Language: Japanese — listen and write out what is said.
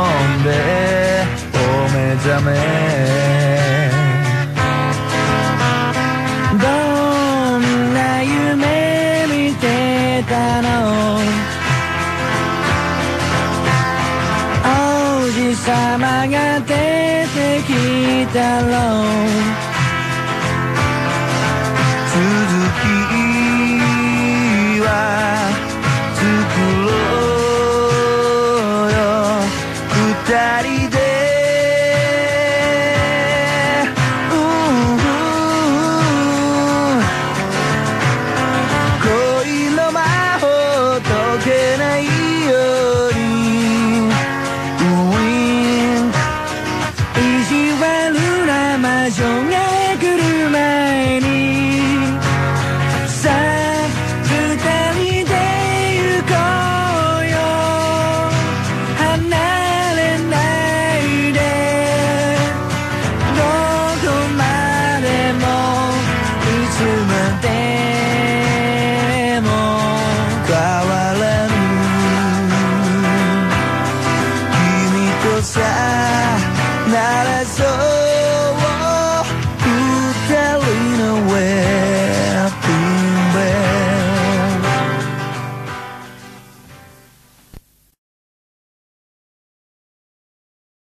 んでお目覚めどんな夢見てたの王子様が出てきたろ続きは作ろうよ二人で恋の魔法解けないように意地悪な魔女が来る前にさあ二人で行こうよ離れないでどこまでもいつまでも変わらぬ君とさならそう